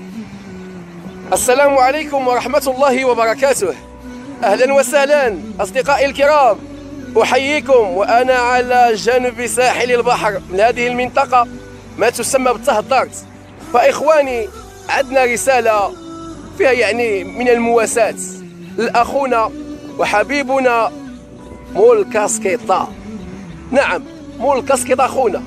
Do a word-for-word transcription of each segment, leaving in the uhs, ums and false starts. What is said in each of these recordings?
السلام عليكم ورحمة الله وبركاته. أهلا وسهلا أصدقائي الكرام، أحييكم وأنا على جانب ساحل البحر من هذه المنطقة ما تسمى بالتهضرت. فإخواني، عندنا رسالة فيها يعني من المواساة لأخونا وحبيبنا مول كاسكيطة. نعم، مول كاسكيطة أخونا.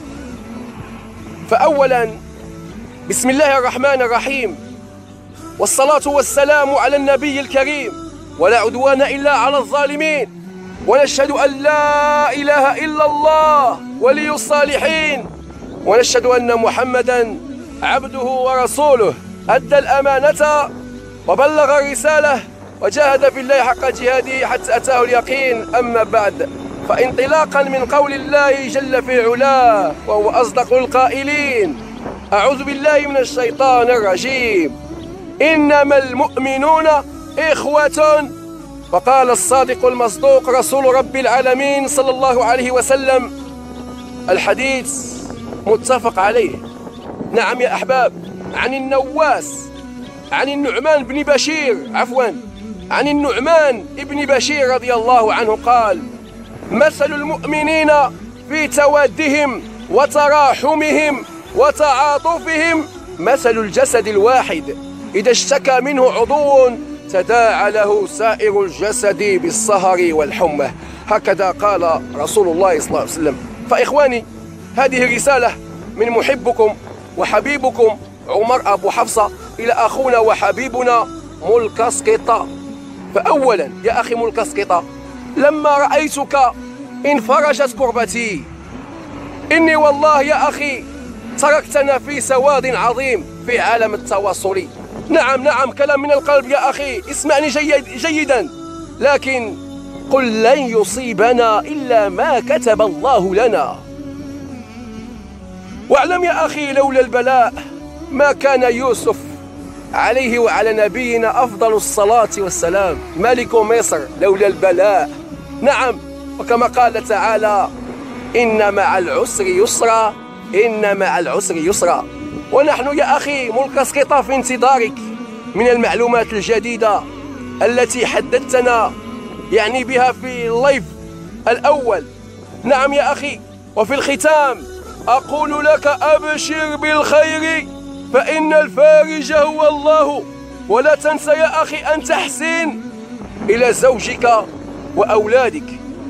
فأولا بسم الله الرحمن الرحيم، والصلاة والسلام على النبي الكريم، ولا عدوان إلا على الظالمين، ونشهد أن لا إله إلا الله ولي الصالحين، ونشهد أن محمدا عبده ورسوله، أدى الأمانة وبلغ الرسالة وجاهد في الله حق جهاده حتى أتاه اليقين. أما بعد، فانطلاقا من قول الله جل في علاه وهو أصدق القائلين: أعوذ بالله من الشيطان الرجيم، إنما المؤمنون إخوة. وقال الصادق المصدوق رسول رب العالمين صلى الله عليه وسلم، الحديث متفق عليه. نعم يا أحباب، عن النواس عن النعمان بن بشير عفوا عن النعمان بن بشير رضي الله عنه قال: مثل المؤمنين في توادهم وتراحمهم وتعاطفهم مثل الجسد الواحد، إذا اشتكى منه عضو تداعى له سائر الجسد بالسهر والحمى. هكذا قال رسول الله صلى الله عليه وسلم. فإخواني، هذه رسالة من محبكم وحبيبكم عمر أبو حفصة إلى أخونا وحبيبنا مول كاسكيطة. فأولا يا أخي مول كاسكيطة، لما رأيتك انفرجت كربتي. إني والله يا أخي تركتنا في سواد عظيم في عالم التواصل. نعم نعم، كلام من القلب يا أخي، اسمعني جيد جيدا. لكن قل لن يصيبنا إلا ما كتب الله لنا. واعلم يا أخي، لولا البلاء ما كان يوسف عليه وعلى نبينا أفضل الصلاة والسلام ملك مصر، لولا البلاء. نعم، وكما قال تعالى: إن مع العسر يسرا، إن مع العسر يسرا. ونحن يا أخي مول كاسكيطة في انتظارك من المعلومات الجديدة التي حدثتنا يعني بها في اللايف الأول. نعم يا أخي، وفي الختام أقول لك: أبشر بالخير فإن الفارج هو الله. ولا تنسى يا أخي أن تحسن إلى زوجك وأولادك.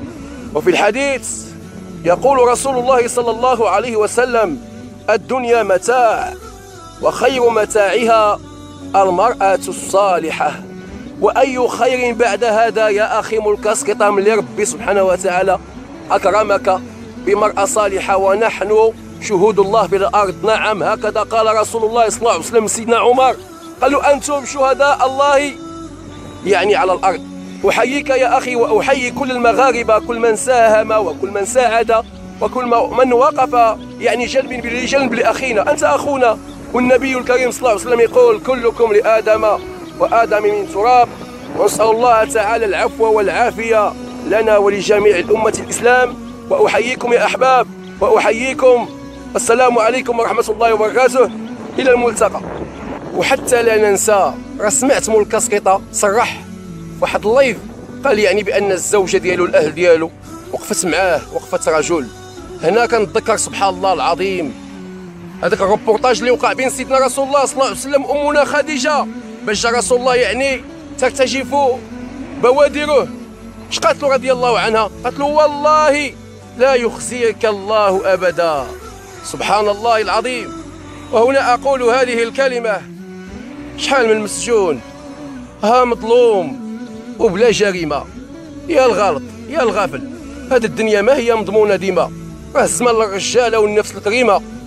وفي الحديث يقول رسول الله صلى الله عليه وسلم: الدنيا متاع وخير متاعها المرأة الصالحة. وأي خير بعد هذا يا أخي مول كاسكيطة من ربي سبحانه وتعالى أكرمك بمرأة صالحة، ونحن شهود الله في الأرض. نعم، هكذا قال رسول الله صلى الله عليه وسلم سيدنا عمر، قالوا: أنتم شهداء الله يعني على الأرض. أحييك يا أخي، وأحيي كل المغاربة، كل من ساهم وكل من ساعد وكل من وقف يعني جنب بجنب لأخينا. أنت أخونا، والنبي الكريم صلى الله عليه وسلم يقول: كلكم لآدم وآدم من تراب. ونسأل الله تعالى العفو والعافية لنا ولجميع الأمة الإسلام. وأحييكم يا أحباب، وأحييكم. السلام عليكم ورحمة الله وبركاته، إلى الملتقى. وحتى لا ننسى، راه سمعت مول كاسكيطة صرح في واحد اللايف، قال يعني بأن الزوجة ديالو الأهل ديالو وقفت معاه وقفة رجل. هنا كنتذكر سبحان الله العظيم هذاك الروبورتاج اللي وقع بين سيدنا رسول الله صلى الله عليه وسلم أمنا خديجة، باش جا رسول الله يعني ترتجف بوادره. اش قالت له رضي الله عنها؟ قالت له: والله لا يخزيك الله أبدا. سبحان الله العظيم. وهنا أقول هذه الكلمة: شحال من مسجون ها مظلوم وبلا جريمة. يا الغلط يا الغفل، هذه الدنيا ما هي مضمونة ديما، راه الزمان للرجالة والنفس الكريمة.